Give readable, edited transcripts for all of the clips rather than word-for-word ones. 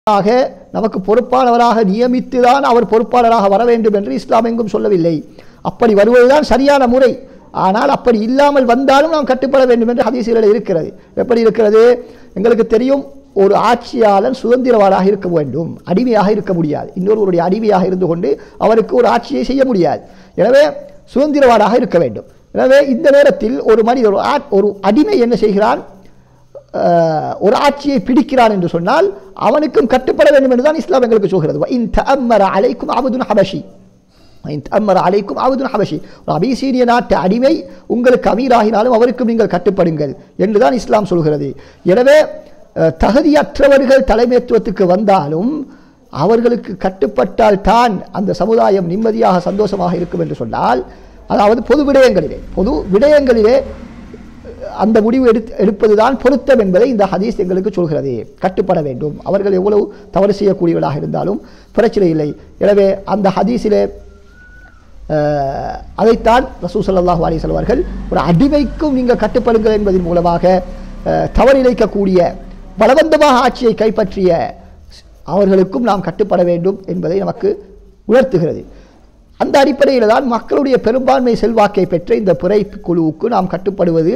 நமக்கு பொறுப்பாளராக நியமித்துதான் அவர் பொறுப்பாளராக வர வேண்டும் என்று இஸ்லாம் எங்கும் சொல்லவில்லை. அப்படி வருவதுதான் சரியான முறை. ஆனால் அப்படி இல்லாமல் வந்தாலும் நாம் கட்டுப்பட வேண்டும் என்று ஹதீஸ்களில் இருக்கிறது. எப்படி இருக்கிறது? எங்களுக்கு தெரியும், ஒரு ஆட்சியாளர் சுதந்திரவாளாக இருக்க வேண்டும், அடிமையாக இருக்க முடியாது. இன்னொருவருடைய அடிமையாக இருந்து கொண்டு அவருக்கு ஒரு ஆட்சியை செய்ய முடியாது. எனவே சுதந்திரவாளாக இருக்க வேண்டும். எனவே இந்த நேரத்தில் ஒரு மனிதர், ஒரு அடிமை என்ன செய்கிறான்? ஒரு ஆட்சியை பிடிக்கிறான் என்று சொன்னால் அவனுக்கும் கட்டுப்பட வேண்டும் என்றுதான் இஸ்லாம் எங்களுக்கு சொல்கிறது. அபிசீனிய நாட்டு அடிமை உங்களுக்கு அமீராகினாலும் அவருக்கும் நீங்கள் கட்டுப்படுங்கள் என்றுதான் இஸ்லாம் சொல்கிறது. எனவே தகுதியற்றவர்கள் தலைமைத்துவத்துக்கு வந்தாலும் அவர்களுக்கு கட்டுப்பட்டால் தான் அந்த சமுதாயம் நிம்மதியாக சந்தோஷமாக இருக்கும் என்று சொன்னால், அதாவது பொது விடயங்களிலே அந்த முடிவு எடுப்பதுதான் பொருத்தம் என்பதை இந்த ஹதீஸ் எங்களுக்கு சொல்கிறது. கட்டுப்பட வேண்டும். அவர்கள் எவ்வளவு தவறு செய்யக்கூடியவர்களாக இருந்தாலும் பிரச்சனை இல்லை. எனவே அந்த ஹதீஸிலே அதைத்தான் ரசூல் ஸல்லல்லாஹு அலைஹி வஸல்லம் அவர்கள் ஒரு அடிமைக்கும் நீங்கள் கட்டுப்படுங்கள் என்பதன் மூலமாக தவறிழைக்கக்கூடிய பலவந்தமாக ஆட்சியை கைப்பற்றிய அவர்களுக்கும் நாம் கட்டுப்பட வேண்டும் என்பதை நமக்கு உணர்த்துகிறது. அந்த அடிப்படையில் தான் மக்களுடைய பெரும்பான்மை செல்வாக்கை பெற்ற இந்த புரை குழுவுக்கு நாம் கட்டுப்படுவது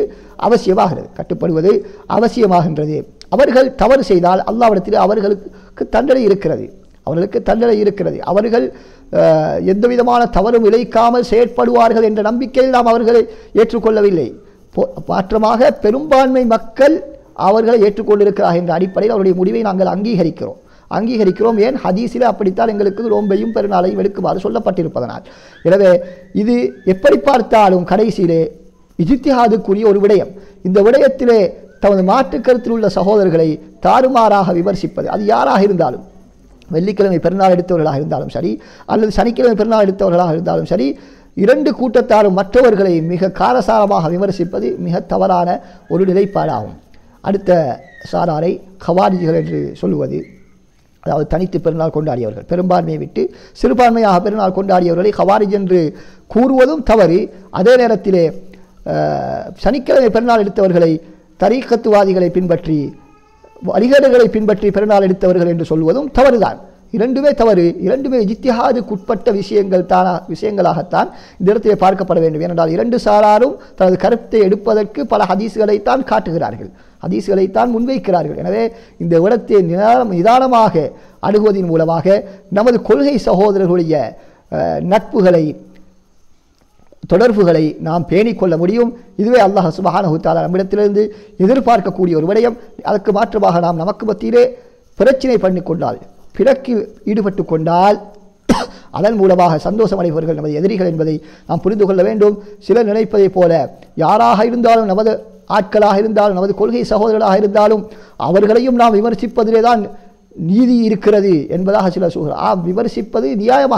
அவசியமாகின்றது. அவர்கள் தவறு செய்தால் அல்லாஹ்விடத்தில் அவர்களுக்கு தண்டனை இருக்கிறது. அவர்கள் எந்த விதமான தவறும் இழைக்காமல் செயற்படுவார்கள் என்ற நம்பிக்கையில் நாம் அவர்களை ஏற்றுக்கொள்ளவில்லை. மாற்றமாக பெரும்பான்மை மக்கள் அவர்களை ஏற்றுக்கொண்டிருக்கிறார்கள் என்ற அடிப்படையில் அவருடைய முடிவை நாங்கள் அங்கீகரிக்கிறோம். ஏன்? ஹதீஸில் அப்படித்தான் எங்களுக்கு நோன்பையும் பெருநாளையும் எடுக்குமாறு சொல்லப்பட்டிருப்பதனால். எனவே இது எப்படி பார்த்தாலும் கடைசியிலே இஜ்திஹாதுக்குரிய ஒரு விடயம். இந்த விடயத்திலே தமது மாற்று கருத்தில் உள்ள சகோதரர்களை தாறுமாறாக விமர்சிப்பது, அது யாராக இருந்தாலும், வெள்ளிக்கிழமை பெருநாள் எடுத்தவர்களாக இருந்தாலும் சரி, அல்லது சனிக்கிழமை பெருநாள் எடுத்தவர்களாக இருந்தாலும் சரி, இரண்டு கூட்டத்தாரும் மற்றவர்களை மிக காரசாரமாக விமர்சிப்பது மிக தவறான ஒரு நிலைப்பாடாகும். அடுத்த சாராரை கவாரிஜிகள் என்று சொல்லுவது, அதாவது தனித்து பெருநாள் கொண்டாடியவர்கள், பெரும்பான்மையை விட்டு சிறுபான்மையாக பெருநாள் கொண்டாடியவர்களை கவாரிஜ் என்று கூறுவதும் தவறு. அதே நேரத்திலே சனிக்கிழமை பெருநாள் எடுத்தவர்களை தரீக்கத்துவாதிகளை பின்பற்றி வழிகேடுகளை பின்பற்றி பெருநாள் எடுத்தவர்கள் என்று சொல்வதும் தவறுதான். இரண்டுமே தவறு. இரண்டுமே இஜ்திஹாதுக்குட்பட்ட விஷயங்களாகத்தான் இந்த இடத்திலே பார்க்கப்பட வேண்டும். ஏனென்றால் இரண்டு சாராரும் தனது கருத்தை எடுப்பதற்கு பல ஹதீஸ்களைத்தான் காட்டுகிறார்கள், ஹதீஸ்களைத்தான் முன்வைக்கிறார்கள். எனவே இந்த இடத்தை நிதானமாக அணுகுவதன் மூலமாக நமது கொள்கை சகோதரர்களுடைய நட்புகளை, தொடர்புகளை நாம் பேணிக்கொள்ள முடியும். இதுவே அல்லாஹ் சுப்ஹானஹு தஆலா நம்மிடத்திலிருந்து எதிர்பார்க்கக்கூடிய ஒரு விடயம். அதற்கு மாற்றமாக நாம் நமக்கு மத்தியிலே பிரச்சனை பண்ணிக்கொண்டால், பிறக்கில் ஈடுபட்டு கொண்டால் அதன் மூலமாக சந்தோஷம் அடைபவர்கள் நமது எதிரிகள் என்பதை நாம் புரிந்து கொள்ள வேண்டும். சிலர் நினைப்பதை போல யாராக இருந்தாலும், நமது ஆட்களாக இருந்தாலும், நமது கொள்கை சகோதரர்களாக இருந்தாலும் அவர்களையும் நாம் விமர்சிப்பதிலே தான் நீதி இருக்கிறது என்பதாக சிலர் சொல்கிறார். விமர்சிப்பது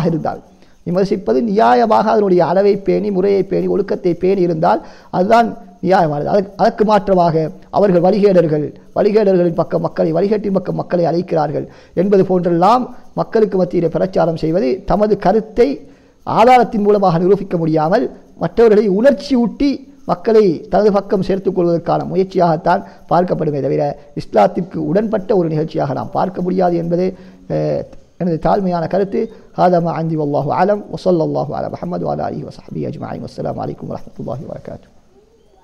நியாயமாக அதனுடைய அளவை பேணி, முறையை பேணி, ஒழுக்கத்தை பேணி இருந்தால் அதுதான் நியாயமானது. அதற்கு மாற்றமாக அவர்கள் வழிகேடர்களின் பக்கம் மக்களை, வழிகேட்டின் பக்கம் மக்களை அழைக்கிறார்கள் என்பது போன்றெல்லாம் மக்களுக்கு மத்தியிலே பிரச்சாரம் செய்வது தமது கருத்தை ஆதாரத்தின் மூலமாக நிரூபிக்க முடியாமல் மற்றவர்களை உணர்ச்சி ஊட்டி மக்களை தனது பக்கம் சேர்த்துக் கொள்வதற்கான முயற்சியாகத்தான் பார்க்கப்படுமே தவிர இஸ்லாத்திற்கு உடன்பட்ட ஒரு நிகழ்ச்சியாக நாம் பார்க்க முடியாது என்பது எனது தாழ்மையான கருத்து. ஹாதா மா அன்தி வல்லாஹு அலம் வ ஸல்லல்லாஹு அலா முஹம்மது வ அலா ஆலிஹி வ ஸஹ்பிஹி அஜ்மஈன். வஸ்ஸலாமு அலைக்கும் வ ரஹ்மத்துல்லாஹி வ பரகாத்துஹு.